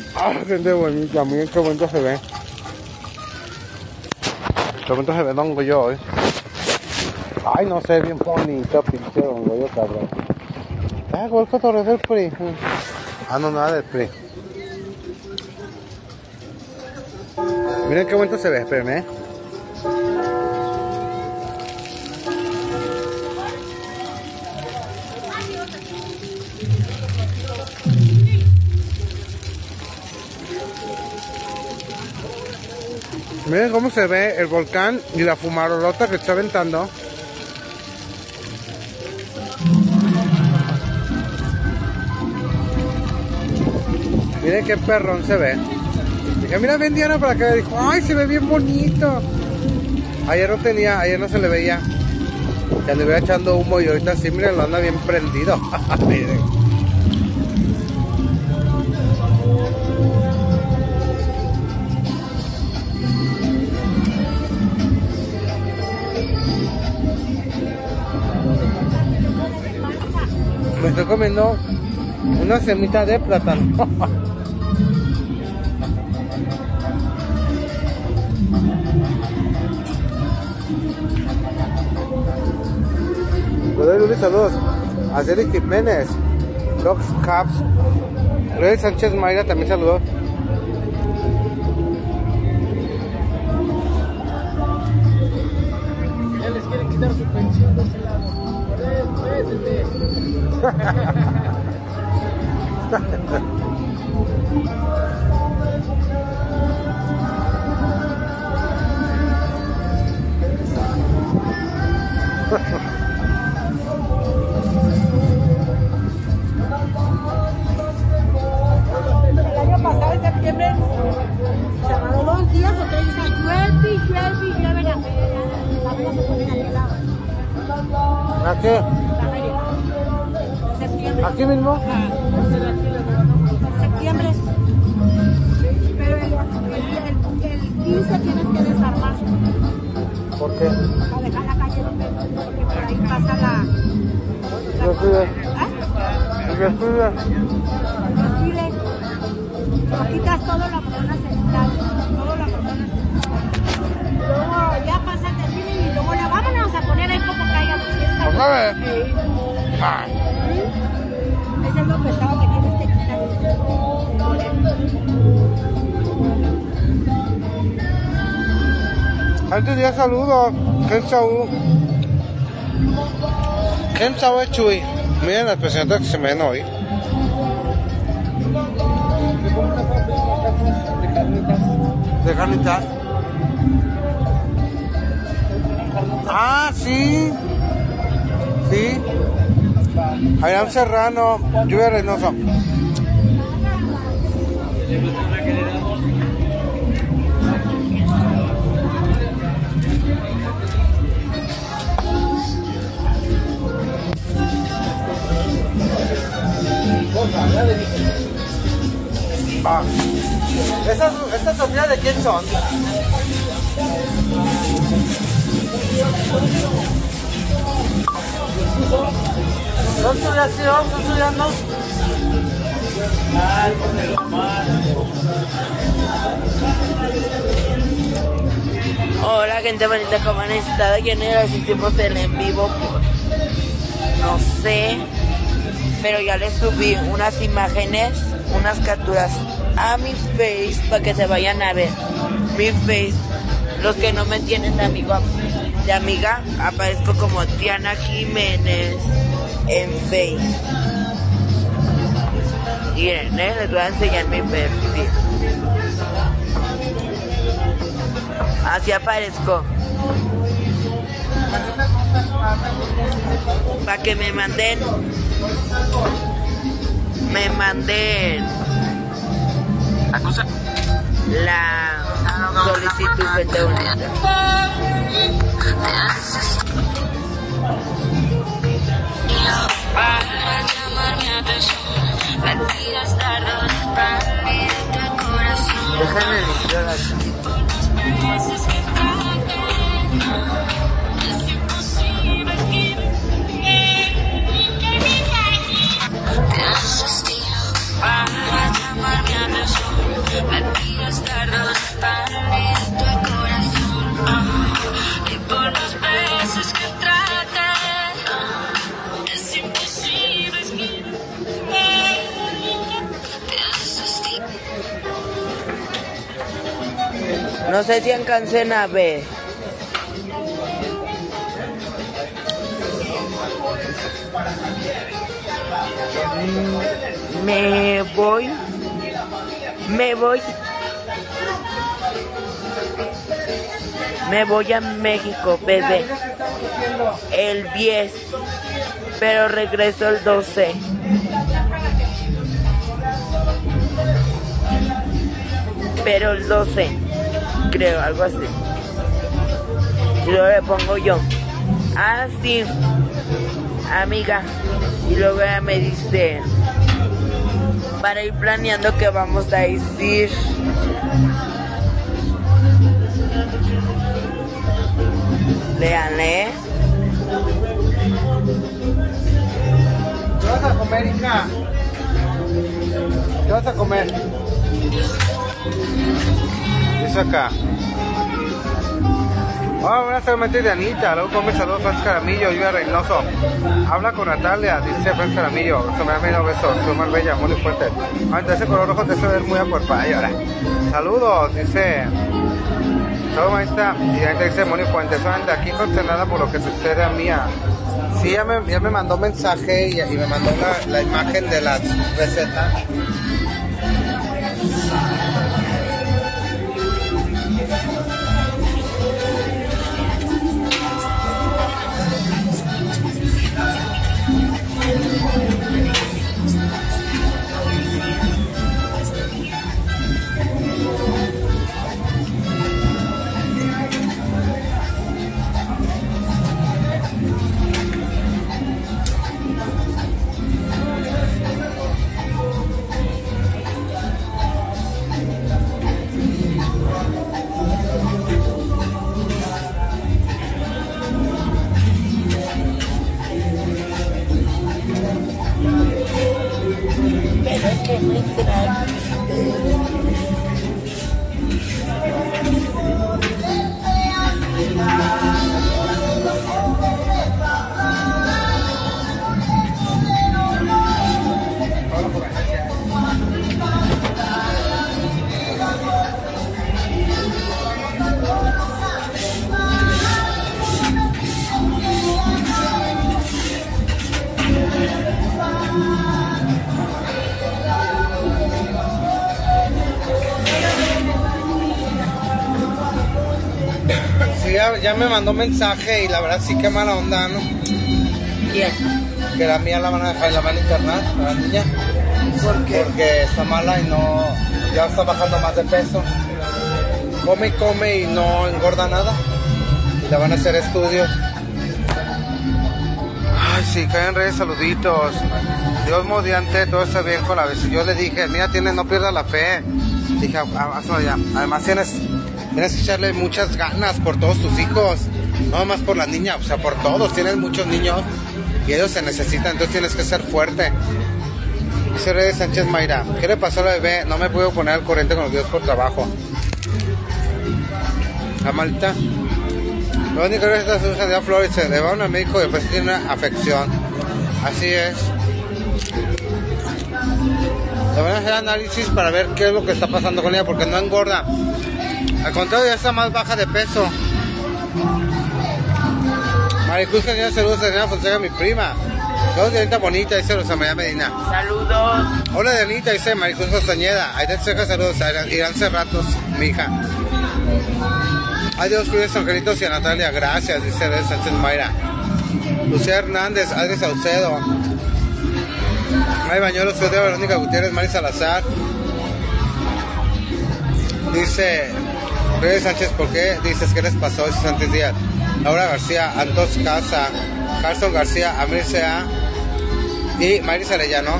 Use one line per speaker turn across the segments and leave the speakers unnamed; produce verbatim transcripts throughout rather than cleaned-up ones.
Ah, gente bonita, miren qué bonito se ve. Qué bonito se ve Don Goyo hoy. Ay, no sé, bien bonito, pinche Don Goyo, cabrón. Ah, ¿cuál cotorreo del P R I? Ah, no, nada del P R I. Miren qué bonito se ve, espérenme. Miren cómo se ve el volcán y la fumarolota que está aventando. Miren qué perrón se ve. Dije, mira, ven Diana para acá. Dijo, ay, se ve bien bonito. Ayer no tenía, ayer no se le veía. Se le veía echando humo y ahorita sí, miren, lo anda bien prendido. Miren. Me estoy comiendo una semita de plátano. Hola Luis, saludos. A Celi Jiménez, Docs Caps, Rey Sánchez Mayra también saludó.
Ya les quieren quitar su pensión de ese lado.
El año pasado, en septiembre, se agarró dos días o tres días, llueve y llueve y llueve la feria. La feria se pone aquí al lado.
¿A qué?
La feria. En septiembre.
¿Aquí mismo?
En septiembre. Pero el, el, el quince tienes que desarmar.
¿Por qué?
Para dejar la calle libre, porque por ahí pasa la... la
Desfile.
¿Ah?
El desfile.
Desfile. Lo quitas todo, la corona central. Todo la corona central. Luego ya pasa el desfile y luego la vámonos a poner ahí como caiga.
¿Otra vez?
Sí.
Ah.
Ese es lo pesado que tienes que quitar.
Antes de saludos. Ken Saúl. Ken Saúl es Chuy. Miren las presentaciones que se me ven hoy. De carnitas. Ah, sí. Sí. Ayrán Serrano, Lluvia Reynoso. Ah. ¿Estas, estas tortillas de quién son? ¿Son suyas, sí, son suyas, no?
Hola gente bonita, ¿cómo han estado? ¿Quién era los tiempos del en vivo? No sé, pero ya les subí unas imágenes, unas capturas a mi face para que se vayan a ver mi face. Los que no me tienen de amigo, de amiga, aparezco como Diana Jiménez en Face. Miren, ¿eh? Les voy a enseñar mi perfil. Así aparezco. Para que me manden, me manden la solicitud, gente bonita.
Déjame limpiar aquí.
Para llamarme a razón.
Me pidas tarde para tu corazón. Uh, y por los besos que tratas, uh, es imposible esquivar. No sé si alcancen a ver. Me voy. Me voy. Me voy a México, bebé. El diez. Pero regreso el doce. Pero el doce. Creo, algo así. Y luego le pongo yo. Ah, sí. Amiga. Y luego ella me dice, para ir planeando qué vamos a decir. Léanle.
¿Qué vas a comer, hija? ¿Qué vas a comer? Eso acá. Ah, buenas tardes, de Anita. Luego come saludos, Francis Caramillo, Lluvia Reynoso. Habla con Natalia, dice Francis Caramillo. Se me ha venido besos, soy más bella, muy fuerte. Ah, entonces ese color rojo te hace ver muy acuerpada. Y ahora, saludos, dice. Todo maestra. Y ahí dice Moni Fuentes. Solamente aquí consternada por lo que sucede a mí. Sí, ya me, ya me mandó mensaje y, y me mandó la, la imagen de las recetas.
Que me
Sí, ya, ya me mandó mensaje y la verdad sí que mala onda, ¿no?
¿Quién?
Que la mía la van a dejar, la van a internar, la niña.
¿Por qué?
Porque está mala y no, ya está bajando más de peso. Come y come y no engorda nada. Y le van a hacer estudios. Ay, sí, caen redes, saluditos. Dios mediante, todo está bien con la vez. Yo le dije, mira, tienes, no pierdas la fe. Dije, hazlo ya. Además tienes, tienes que echarle muchas ganas por todos tus hijos. No más por la niña, o sea, por todos. Tienes muchos niños y ellos se necesitan, entonces tienes que ser fuerte. Dice Reyes Sánchez Mayra, ¿qué le pasó a la bebé? No me puedo poner al corriente con los videos por trabajo. La malta. La única vez que se usa de Flores se le va a un médico y después tiene una afección. Así es. Le van a hacer análisis para ver qué es lo que está pasando con ella, porque no engorda. Al contrario, ya está más baja de peso. Maricruz, que tiene saludos, Diana Fonseca, mi prima. Saludos de Anita bonita, dice Rosa María Medina.
Saludos.
Hola de Anita, dice Maricruz Costañeda. Ahí te deja saludos a Irán Cerratos, mi hija. Adiós, cuídense, angelitos, y a Natalia, gracias, dice Reyes Sánchez Mayra. Lucía Hernández, Adri Saucedo. May Bañuelos, soy de Verónica Gutiérrez, Mari Salazar. Dice Reyes Sánchez, ¿por qué dices qué les pasó esos Sánchez Díaz? Laura García, Antos Casa, Carson García, Amir Sea y Maris Arellano.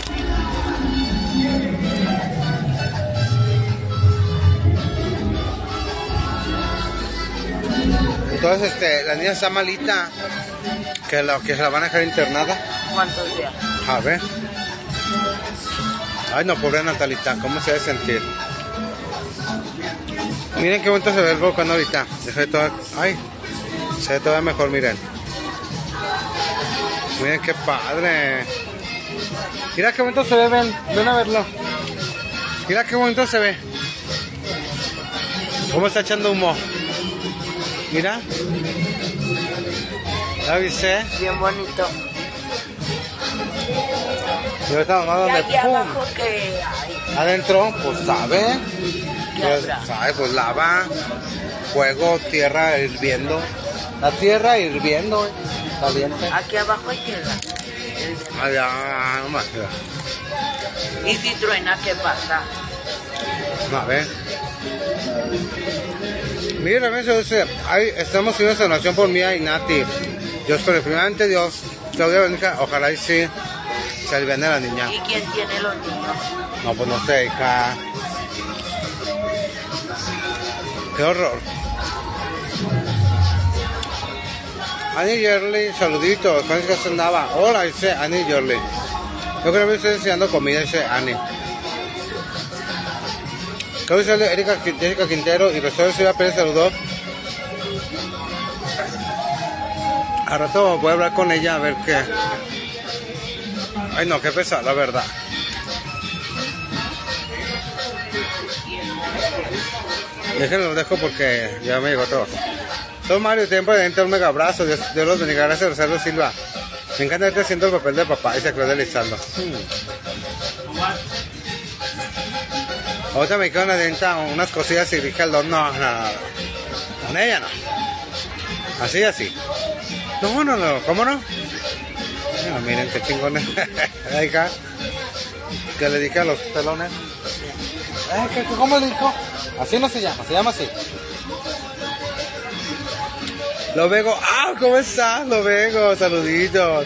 Entonces, este, la niña está malita, que, lo, que se la van a dejar internada.
¿Cuántos días?
A ver. Ay, no, pobre Natalita, ¿cómo se debe sentir? Miren qué bonito se ve el volcán ahorita. Deja todo. Ay, se ve todavía mejor, miren. Miren qué padre. Mira qué bonito se ve, ven, ven a verlo. Mira qué bonito se ve. ¿Cómo está echando humo? Mira. ¿Ya viste?
Bien bonito.
Y ahorita nomás donde
aquí
pum.
abajo que hay.
Adentro, pues sabe.
¿Qué
Pues,
habrá?
sabe, pues lava, fuego, tierra hirviendo. La tierra hirviendo, eh, caliente.
Aquí abajo hay tierra.
Allá, nomás.
Y si truena, ¿qué pasa?
A ver. Mira, me dice, ay, estamos haciendo esta donación por Mía y Nati. Dios, pero primeramente Dios, Claudia Verónica, ojalá y sí se aliviane la niña.
¿Y quién tiene los niños?
No, pues no sé, hija. Qué horror. Annie Yerly, saluditos. ¿Cuándo es que se andaba? Hola, dice Annie Yerly. Yo creo que me estoy enseñando comida, dice Annie. Creo que sale Erika, Jessica Quintero y Rocío Silva Pérez saludó. Al rato voy a hablar con ella a ver qué. Ay no, qué pesada, la verdad. Déjenlo, lo dejo porque ya me llegó todo. Soy Mario, tiempo de un mega abrazo. Dios, Dios los bendiga. Gracias, Rosario Silva. Me encanta verte haciendo el papel de papá. Dice Claudia Lizardo. Hmm. Ahorita me quedo una denta, unas cosillas y dije al don, no, no, no. Con ella no. Así, así. No, no, no. ¿Cómo no? No, miren qué chingones. Ahí acá. Que le dije a los pelones. Eh, ¿qué, ¿Cómo le dijo? Así no se llama, se llama así. Lo vego. ¡Ah! ¿Cómo estás? Lo vego. Saluditos.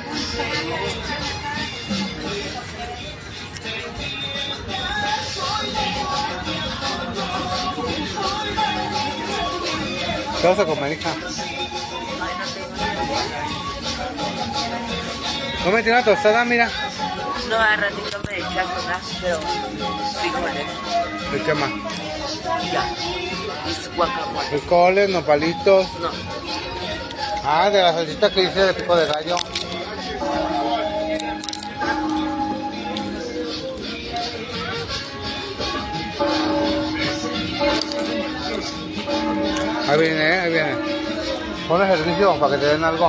¿Qué vas a comer, hija? Cómete una tostada, mira.
No, al ratito me echas una, pero frijoles.
¿De qué más?
Ya. Y guacamole.
Frijoles, nopalitos.
No.
Ah, de la salsita que hice de pico de gallo. Ahí viene, eh, ahí viene. Pon el servicio para que te den algo.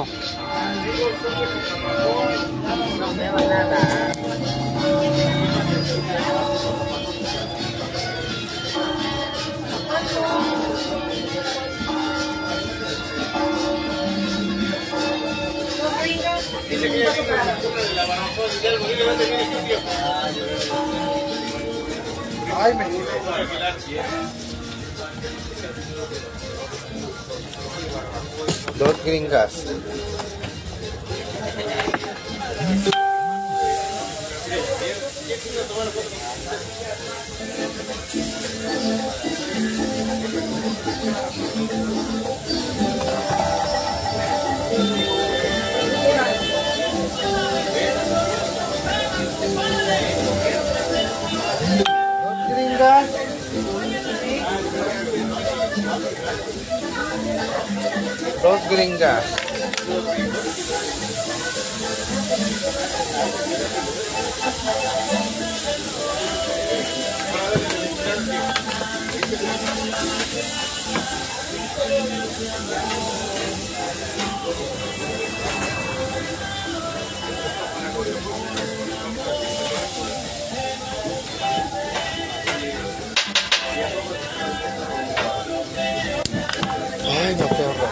No me van a dar.
Dice que ya tiene la barbacoa de algo, dile, vete bien estudio.
Ay, me Dos gringas. Dos gringas. Dos gringas. Ay, no, qué horror.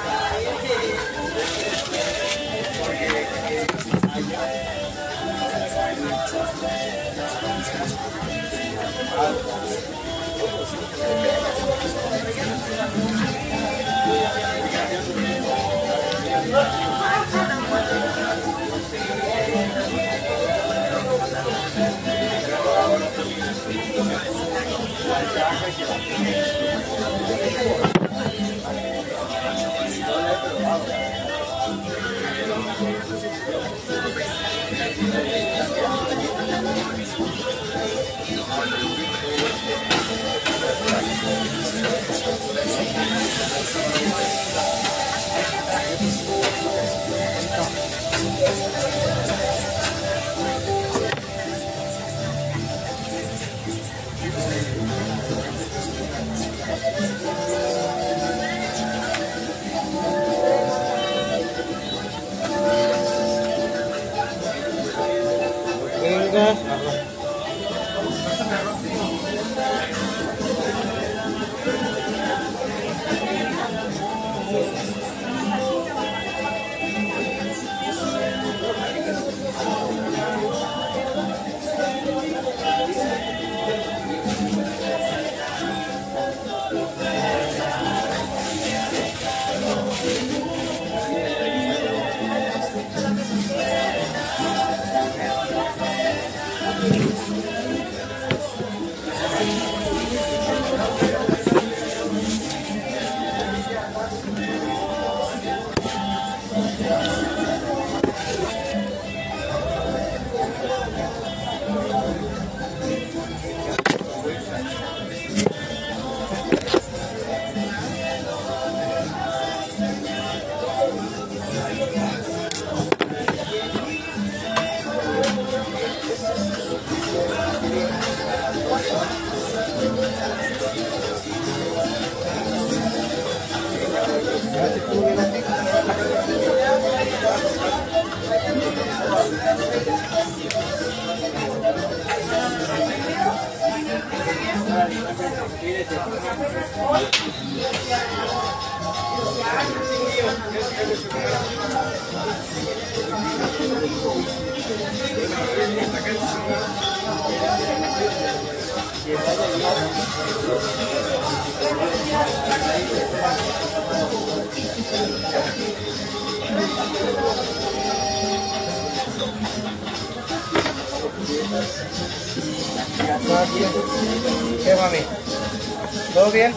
¿Qué, mami? ¿Todo bien?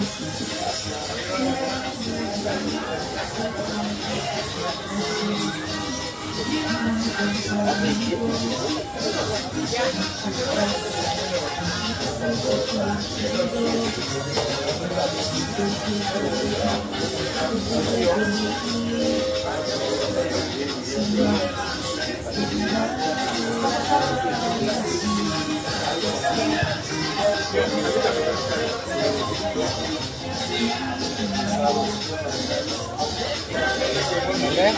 ¿Qué?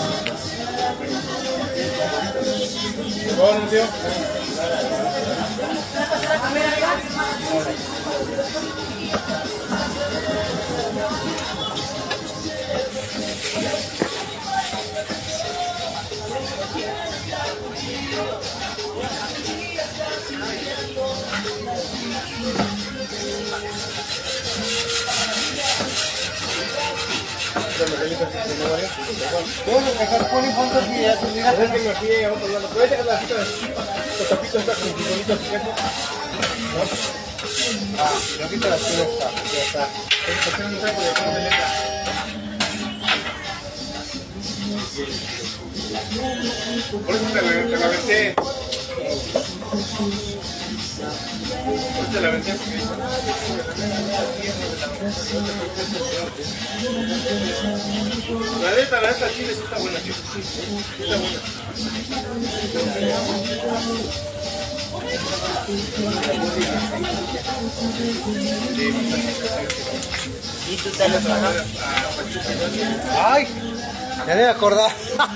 Bueno, tío. Tengo que dejar poni puntos y ya se mira. Es que me fui a otro lado. ¿Puedes dejar la cita? Los tapitos están con frijolitos y queso. Ah, yo quito la cita esta. Ya está. ¿Por qué no me traigo de todo de letra? Por eso te la, te la aventé. Por eso te la aventé porque... La neta, la neta, chile sí está buena, sí, sí, sí está buena.
¿Y tu teléfono?
¡Ay! Ya me acordaba.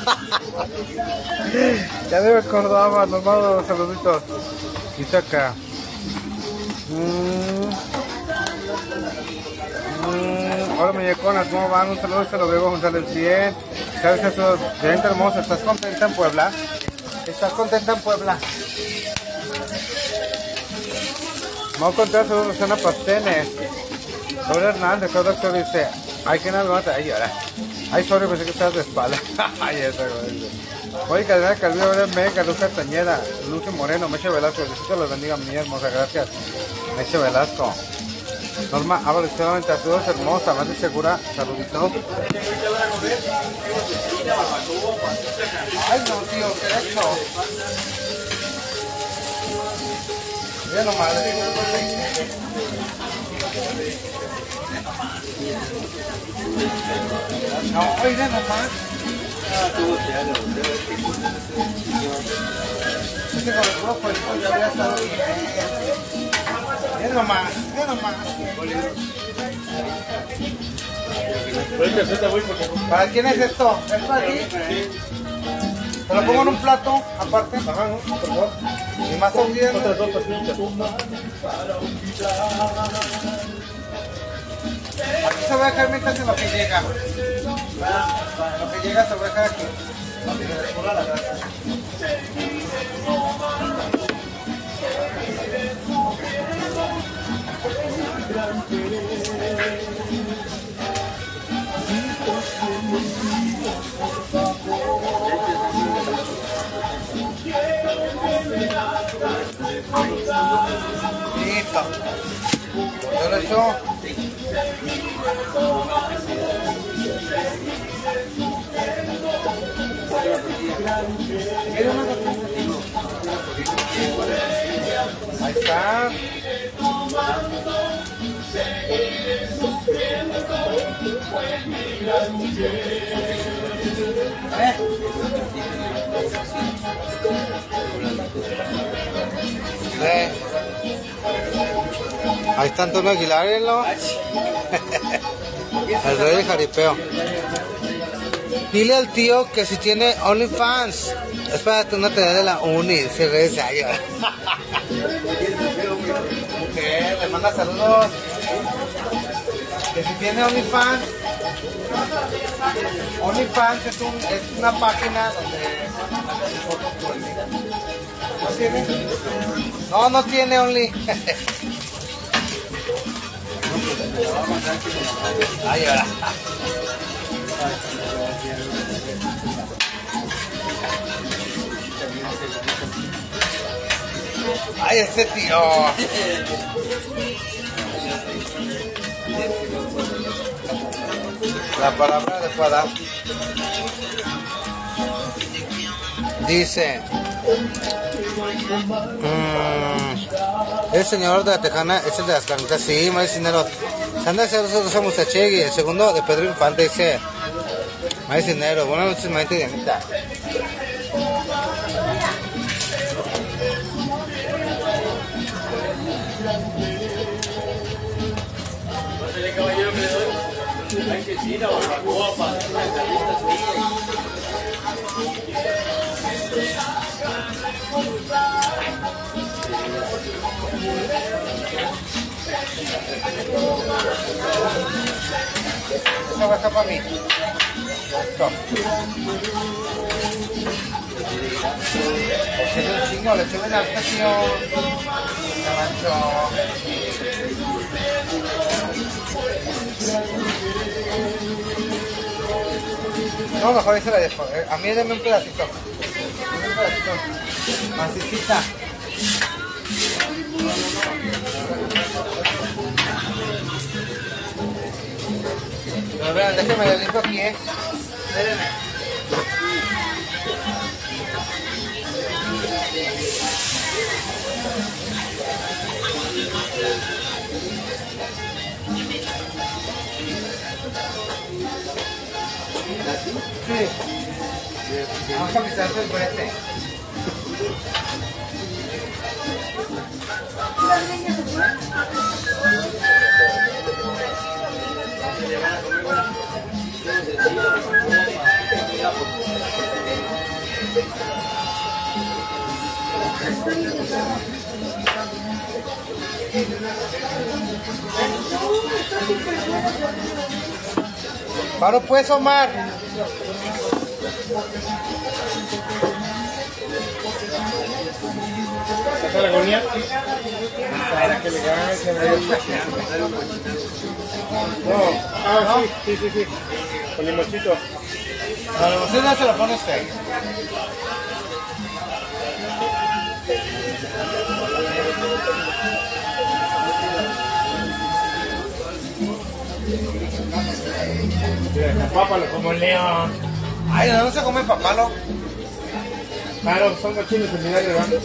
Ya me acordaba, nos mando los saluditos. Y saca. Mm. Mm. Hola muñeconas, ¿cómo van? Un saludo, se lo veo, González bien. ¿Sabes eso? Gente hermosa, ¿estás contenta en Puebla? ¿Estás contenta en Puebla? Vamos a contar sobre Rosana Pastenes. Sobre Hernández, el doctor dice, ay, que nada, mata. Ay, ahora. Ay, sorry, pensé que estabas de espalda. Ay, esa cosa. Oye, Cadena Calvillo, Mega, Luz Castañeda, Lucio Moreno, Meche Velasco. Dios te los bendiga, mi hermosa, gracias. Meche Velasco. Norma Ábalos, solamente a todos, hermosa, más de segura, saluditos. Ay, no, tío, ¿qué es esto? Mira nomás. No, oiga nomás. Es que con el puro cuerpo ya había estado bien. Mira nomás, mira nomás. ¿Para quién es esto? ¿Es para ti? ¿Te lo pongo en un plato aparte? Ajá, ¿no? Por favor. Y más olvidando. Otras dos pastillitas. Aquí se va a dejar mientras en lo que llega. Lo que llega se va a dejar aquí. Para que se descubra la grasa. Listo. Yo lo echo. Ahí está. ¿Eh? ¿Eh? Ahí está Antonio Aguilar, ¿no? El rey del jaripeo. Dile al tío que si tiene OnlyFans. Espérate, una tarea de la uni. Se ve ese año. Mujer, manda saludos. Que si tiene OnlyFans. OnlyFans es, un, es una página donde fotos por el día. ¿No tiene? No, no tiene Only. Ay, ahora. Ay, este tío. La palabra adecuada dice: mmm, el señor de la Tejana es el de las carnitas. Sí, Maíz Cisneros. Sandra Rosa Mustachegui. El segundo de Pedro Infante dice: Maíz Cisneros. Buenas noches, Maite y Dianita.
Caballero que le doy. Ay, que sí, la barbacoa para hacer una entrevista
Esa va a estar para mí. Esto. Se ve un chingo, le sube la estación. No, mejor ahí se la dejo. A mí dame un pedacito. Un pedacito. Masicita. Pero vean, déjenme le limpio aquí, eh. Espérenme. Sí. Vamos a pisar el brete. Paro pues, Omar.
¿Esa la agonía? Para que le ganen ese No, ah, sí, sí, sí, sí. Con limoncito.
A lo mejor no se lo pone usted.
Mira, papalo como el león.
Ay, ¿de dónde se come papalo?
Claro, son cochinos seminarios, ¿verdad?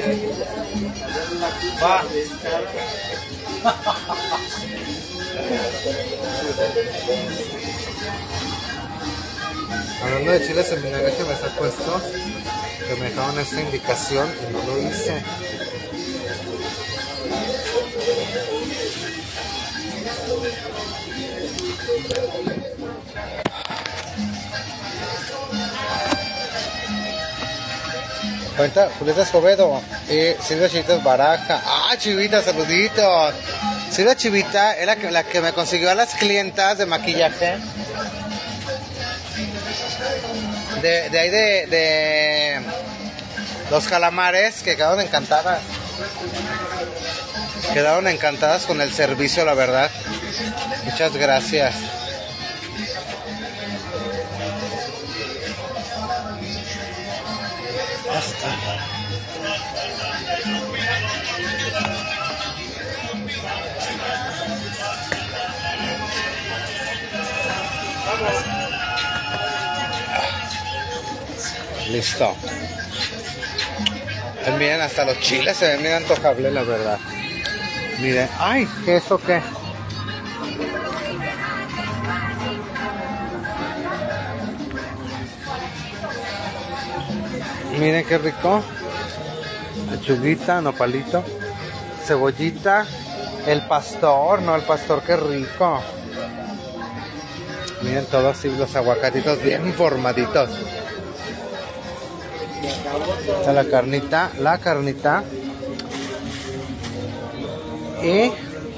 Va. Hablando de chiles seminarios que me está puesto, que me dejaron esta indicación y no lo hice. Cuenta Julieta Escobedo y Silvia Chivitas Baraja. Ah, Chivita, saluditos. Silvia Chivita es la que, la que me consiguió a las clientas de maquillaje. De, de ahí de, de los calamares, que quedaron encantadas. Quedaron encantadas con el servicio, la verdad. Muchas gracias. Ya está. Listo. Miren, hasta los chiles se ven bien antojables, la verdad. Miren, ay, ¿qué eso qué? Miren qué rico. Lechuguita, nopalito, cebollita, el pastor, no, el pastor, qué rico. Miren todos así los aguacatitos bien formaditos. Está la carnita, la carnita. Y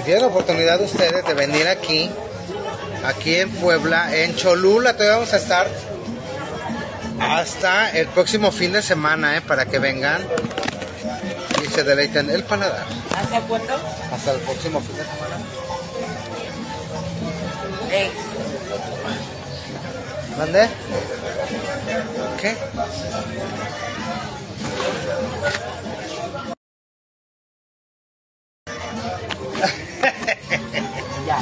tienen la oportunidad de ustedes de venir aquí, aquí en Puebla, en Cholula, todavía vamos a estar hasta el próximo fin de semana, ¿eh? Para que vengan y se deleiten el paladar.
¿Hasta cuándo?
Hasta el próximo fin de semana.
Ey,
¿Mande? ¿Qué?
ya.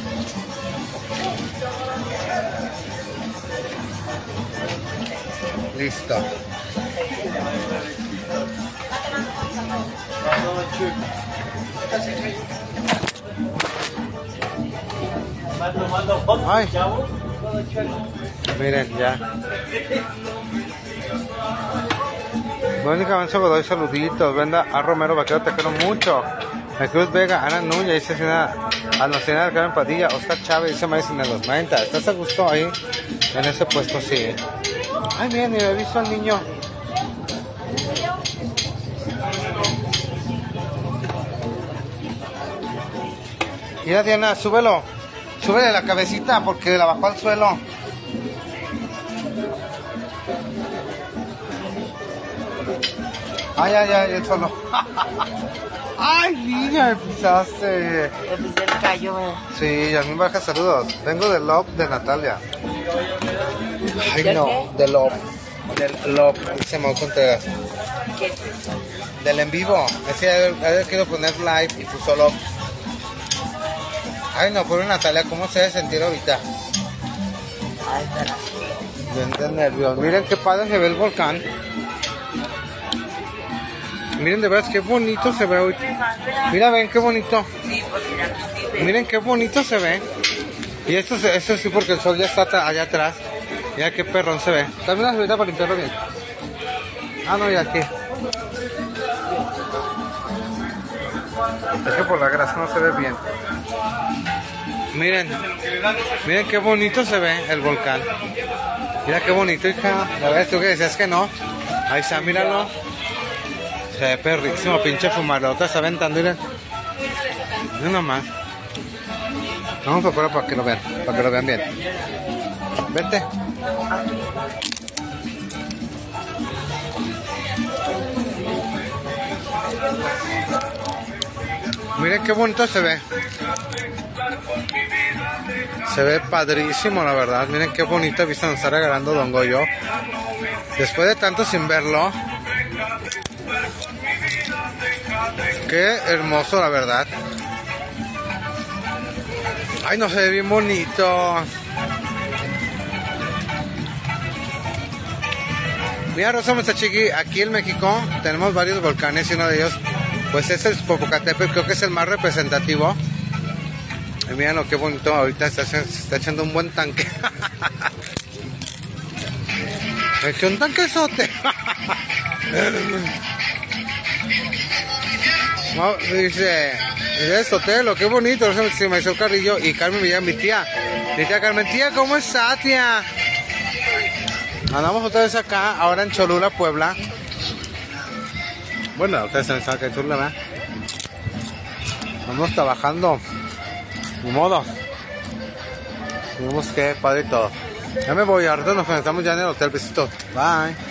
Listo.
¿Están tomando fotos,
Ay.
chavos?
Miren, ya. Mónica Manso Godoy, saluditos. Brenda A. Romero Vaquero, te quiero mucho. A Cruz Vega, Ana Núñez, dice Sina, Almacena del Carmen Padilla, Oscar Chávez, dice María de los noventa. ¿Estás a gusto ahí? En ese puesto, sí. Ay, miren, ni he visto al niño. Mira, Diana, súbelo. Súbele la cabecita porque la bajó al suelo. Ay, ay, ay, el solo. Ay, niña, me pisaste.
Te pisé el callo, ¿verdad?
Sí, Yasmin Baja, saludos. Vengo del Love de Natalia. Ay,
¿Del
no,
qué?
del Love. Del Love, dice Mau Contreras.
¿Qué es eso?
Del en vivo. Es que ayer quiero poner live y puso Love. Ay, no, pobre Natalia, ¿cómo se debe sentir ahorita?
Ay, espera.
Bien de nervios. Miren qué padre se ve el volcán. Miren de verdad qué bonito se ve hoy. Mira, ven qué bonito.
Sí, pues mira, aquí sí ve.
Miren qué bonito se ve. Y esto, se- esto sí porque el sol ya está atra- allá atrás. Mira qué perrón se ve. También una salida para limpiarlo bien. Ah, no, y aquí. Es que por la grasa no se ve bien. Miren. Miren qué bonito se ve el volcán. Mira qué bonito, hija. La verdad, tú que decías que no. Ahí está, míralo. Se ve perrísimo, pinche fumarota. Está aventando, miren. Miren nomás. Vamos para afuera para que lo vean. Para que lo vean bien. Vente. Miren qué bonito se ve. Se ve padrísimo, la verdad. Miren qué bonita vista nos está regalando Don Goyo. Después de tanto sin verlo. Qué hermoso, la verdad. Ay, no, se ve bien bonito. Mira, Rosa Mestachiqui, aquí en México tenemos varios volcanes y uno de ellos, pues es el Popocatépetl, creo que es el más representativo. Y miren lo que bonito, ahorita está, se está echando un buen tanque. Me echó un tanquezote. No, dice, dice Sotelo, qué bonito, se me hizo Carrillo y Carmen me llama mi tía. Mi tía Carmen, tía, ¿cómo está, tía? Andamos otra vez acá, ahora en Cholula, Puebla. Bueno, ustedes saben que en Cholula, ¿verdad? Vamos trabajando. Ni modo. Tenemos que padre y todo. Ya me voy, ahorita nos conectamos ya en el hotel. Besitos. Bye.